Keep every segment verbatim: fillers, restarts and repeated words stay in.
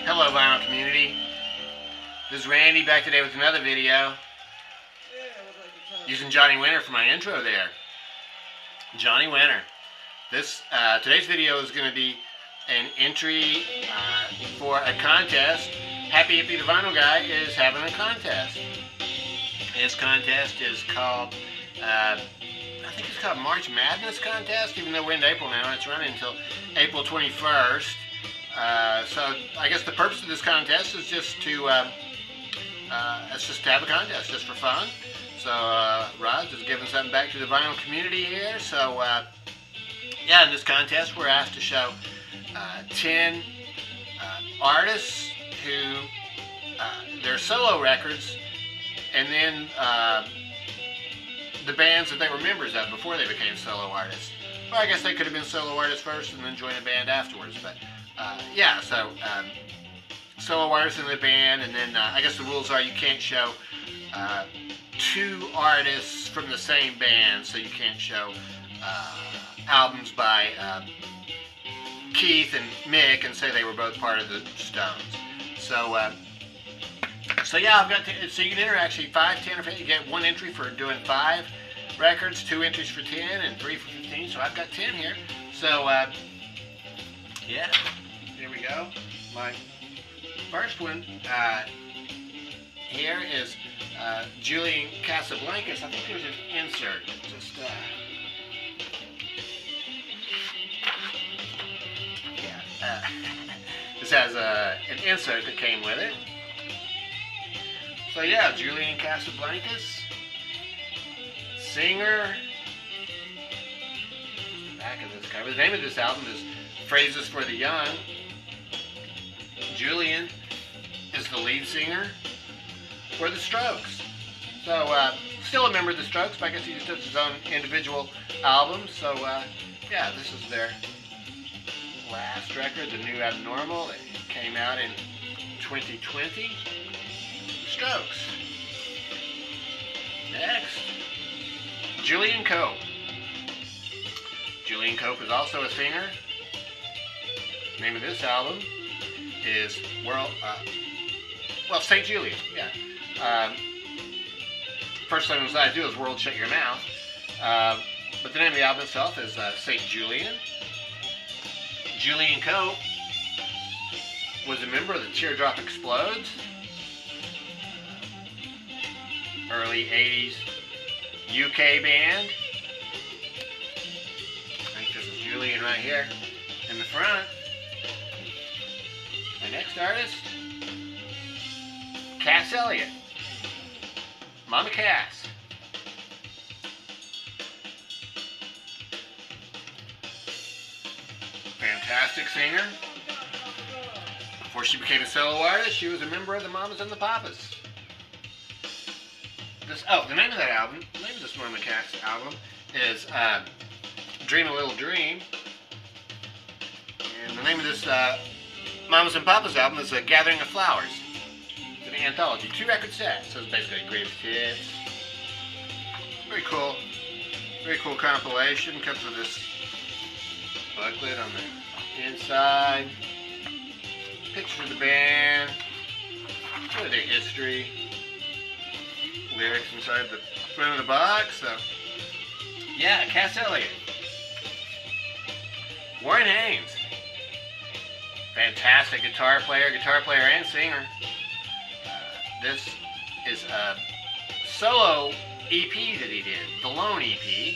Hello vinyl community, this is Randy back today with another video using Johnny Winter for my intro there. Johnny Winter. This uh, today's video is going to be an entry uh, for a contest. HappyHippy the Vinyl Guy is having a contest. His contest is called uh, I think it's called March Madness Contest, even though we're in April now and it's running until April twenty-first. Uh, so I guess the purpose of this contest is just to uh, uh, it's just to have a contest, just for fun. So uh, Rod's is giving something back to the vinyl community here. So uh, yeah, in this contest we're asked to show uh, ten uh, artists who uh, their solo records, and then uh, the bands that they were members of before they became solo artists. Well, I guess they could have been solo artists first and then join a band afterwards, but Uh, yeah, so um, solo artists in the band, and then uh, I guess the rules are you can't show uh, two artists from the same band, so you can't show uh, albums by uh, Keith and Mick and say they were both part of the Stones. So, uh, so yeah, I've got to, so you can enter actually five, ten, or fifteen. You get one entry for doing five records, two entries for ten, and three for fifteen. So I've got ten here. So uh, yeah. Here we go. My first one uh, here is uh, Julian Casablancas. I think there's an insert. Just uh, yeah. Uh, this has uh, an insert that came with it. So yeah, Julian Casablancas, singer. The back of this cover. The name of this album is Phrases for the Young. Julian is the lead singer for the Strokes. So, uh, still a member of the Strokes, but I guess he just does his own individual albums. So, uh, yeah, this is their last record, The New Abnormal. It came out in twenty twenty. Strokes. Next, Julian Cope. Julian Cope is also a singer. The name of this album is World, uh, well, Saint Julian, yeah. Um, first thing I do is World Shut Your Mouth. Uh, but the name of the album itself is uh, Saint Julian. Julian Cope was a member of the Teardrop Explodes. Early eighties U K band. I think this is Julian right here in the front. My next artist, Cass Elliot, Mama Cass. Fantastic singer. Before she became a solo artist, she was a member of the Mamas and the Papas. This, oh, the name of that album, the name of this Mama Cass album is uh, Dream a Little Dream. And the name of this uh, Mamas and Papas album is A Gathering of Flowers. It's an anthology, two record set. So it's basically greatest hits. Very cool. Very cool compilation. Comes with this booklet on the inside. Picture of the band. Some of their history. Lyrics inside the front of the box. So yeah, Cass Elliot. Warren Haynes. Fantastic guitar player, guitar player and singer. Uh, this is a solo E P that he did, the Lone E P.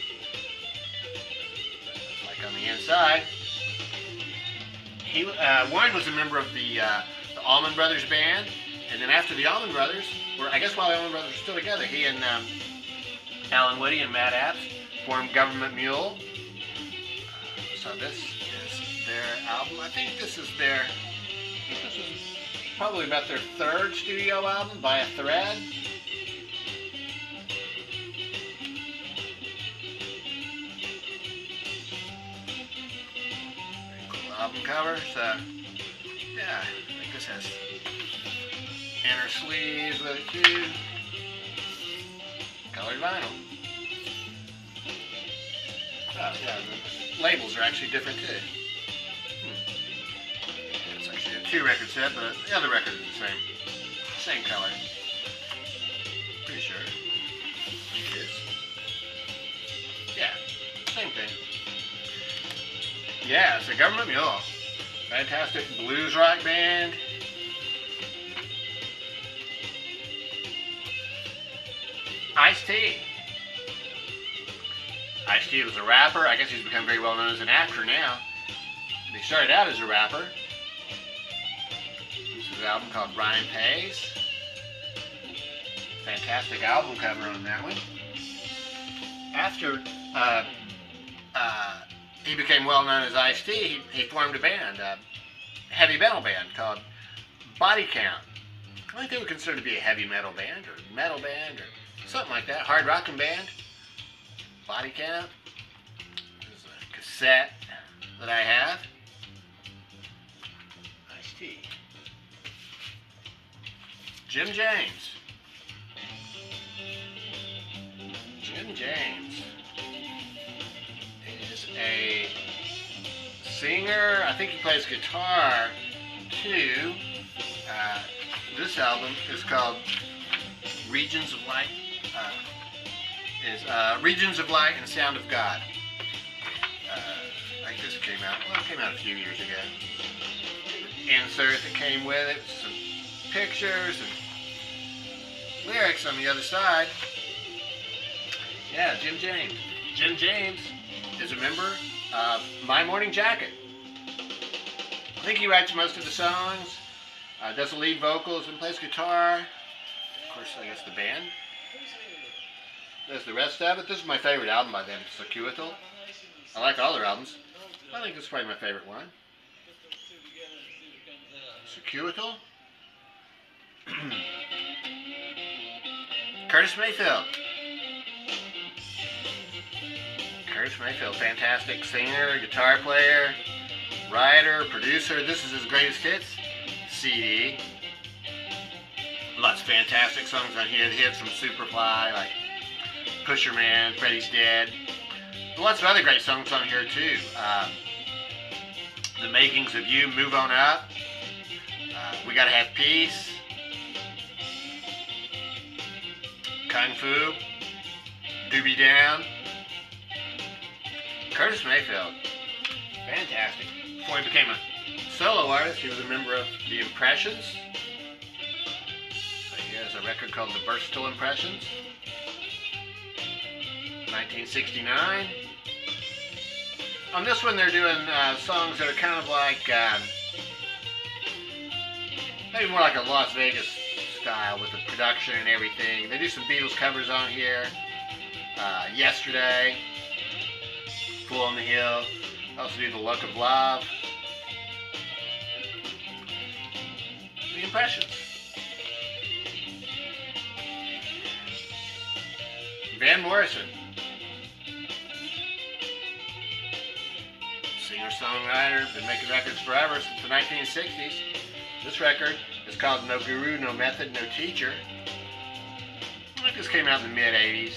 Like on the inside. He, uh, Warren was a member of the, uh, the Allman Brothers band, and then after the Allman Brothers, or I guess while the Allman Brothers were still together, he and um, Alan Woody and Matt Apps formed Government Mule. Uh, so this their album. I think this is their, I think this is probably about their third studio album, By a Thread. Very cool album cover. So, yeah, I think this has inner sleeves with it too. Colored vinyl. Oh, yeah, the labels are actually different too. Hmm. It's actually a two record set, but the other record is the same. Same color. Pretty sure. It is. Yeah, same thing. Yeah, it's a Government Mule. Fantastic blues rock band. Ice-T. Ice-T was a rapper. I guess he's become very well known as an actor now. He started out as a rapper. This is an album called Ryan Pays. Fantastic album cover on that one. After uh, uh, he became well known as Ice-T, he, he formed a band, a heavy metal band called Body Count. I think they would consider to be a heavy metal band or metal band or something like that. Hard rocking band. Body Count. This is a cassette that I have. Ice-T. Jim James. Jim James is a singer. I think he plays guitar too. Uh, this album is called Regions of Light. Uh, is uh, Regions of Light and Sound of God. Uh, I think this came out. Well, it came out a few years ago. Insert that came with it, some pictures and lyrics on the other side. Yeah, Jim James. Jim James is a member of My Morning Jacket. I think he writes most of the songs, uh, does the lead vocals and plays guitar. Of course, I guess the band does the rest of it. This is my favorite album by them, Circuital. I like all their albums. I think this is probably my favorite one. Circuital. Curtis Mayfield. Curtis Mayfield, fantastic singer, guitar player, writer, producer. This is his greatest hits C D. Lots of fantastic songs on here. The hits from Superfly, like Pusher Man, Freddy's Dead. Lots of other great songs on here too. Uh, the Makings of You, Move On Up. Uh, we Gotta Have Peace. Kung Fu. Doobie Down. Curtis Mayfield, fantastic. Before he became a solo artist, he was a member of The Impressions. So he has a record called The Versatile Impressions. nineteen sixty-nine. On this one, they're doing uh, songs that are kind of like, um, maybe more like a Las Vegas style with the production and everything. They do some Beatles covers on here. Uh, Yesterday. Fool on the Hill. Also do The Luck of Love. The Impressions. Van Morrison. Singer-songwriter, been making records forever since the nineteen sixties. This record is called No Guru, No Method, No Teacher. I think this came out in the mid eighties.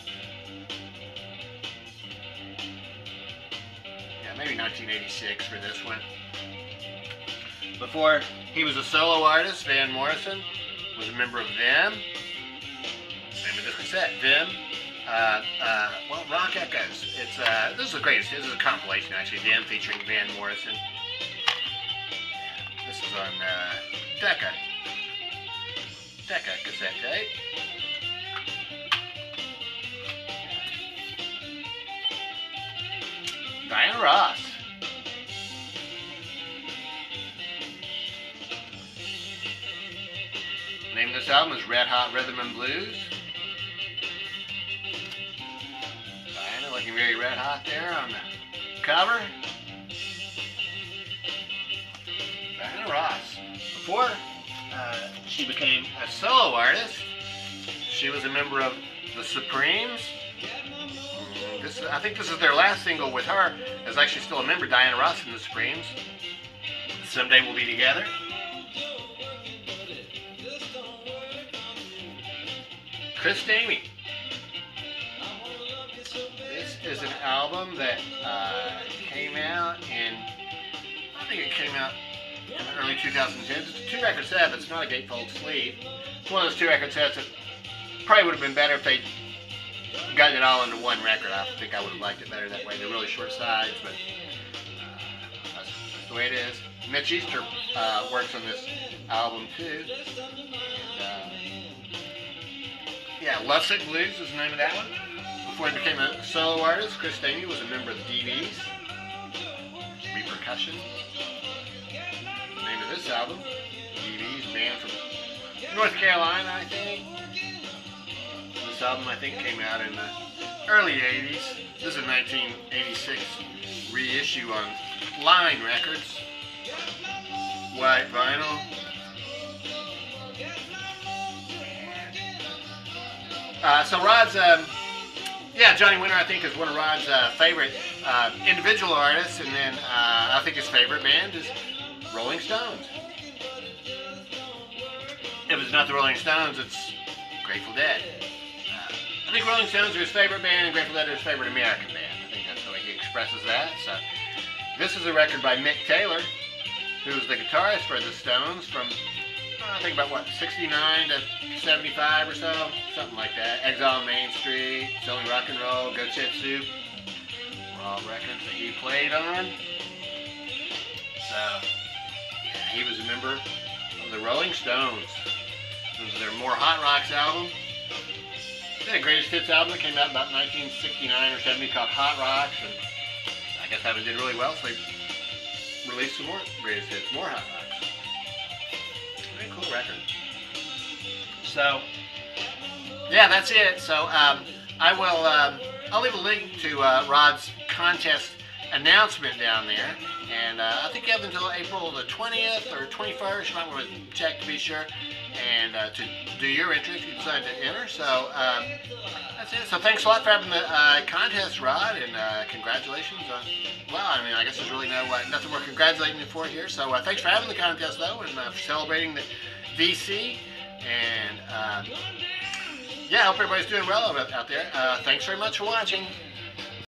Maybe nineteen eighty-six for this one. Before he was a solo artist, Van Morrison was a member of Them. Name of this cassette, Them. Uh, uh, well, Rock Echoes. It's uh, this is the greatest. This is a compilation actually. Them featuring Van Morrison. This is on uh, Decca. Decca cassette tape. Diana Ross. The name of this album is Red Hot Rhythm and Blues. Diana looking very red hot there on the cover. Diana Ross. Before uh, she became a solo artist, she was a member of the Supremes. This, I think this is their last single with her. Is actually still a member, Diana Ross and the Supremes. Someday We'll Be Together. Chris Stamey. This is an album that uh, came out in, I think it came out in the early two thousand tens. It's a two record set, but it's not a gatefold sleeve. It's one of those two record sets that probably would have been better if they'd gotten it all into one record. I think I would have liked it better that way. They're really short sides, but uh, that's, that's the way it is. Mitch Easter uh, works on this album too. And, uh, yeah, Lovesick Blues is the name of that one. Before he became a solo artist, Chris Stamey was a member of the D Vs. Repercussion. The name of this album. D Vs, band from North Carolina, I think. This album, I think, came out in the early eighties. This is a nineteen eighty-six reissue on Line Records. White vinyl. Uh, so Rod's, um, yeah, Johnny Winter, I think, is one of Rod's uh, favorite uh, individual artists, and then uh, I think his favorite band is Rolling Stones. If it's not the Rolling Stones, it's Grateful Dead. Uh, I think Rolling Stones are his favorite band, and Grateful Dead are his favorite American band. I think that's the way he expresses that. So this is a record by Mick Taylor, who was the guitarist for the Stones from, I think about what, sixty-nine to seventy-five or so, something like that. Exile on Main Street, Selling Rock and Roll, Go Chet Soup, were all records that he played on. So, yeah, he was a member of the Rolling Stones. This was their More Hot Rocks album. They had a greatest hits album that came out about nineteen sixty-nine or seventy called Hot Rocks, and I guess that one did really well, so they released some more greatest hits, more Hot Rocks. Very cool record. So, yeah, that's it. So, um, I will, um, I'll leave a link to uh, Rod's contest announcement down there. And uh, I think you have until April the twentieth or twenty-first. You might want to check to be sure. And uh, to do your entry if you decide to enter. So, um, that's it. So, thanks a lot for having the uh, contest, Rod. And uh, congratulations on, well, I mean, I guess there's really no uh, nothing more congratulating you for here. So, uh, thanks for having the contest, though, and uh, for celebrating the V C. And, uh, yeah, I hope everybody's doing well out there. Uh, thanks very much for watching.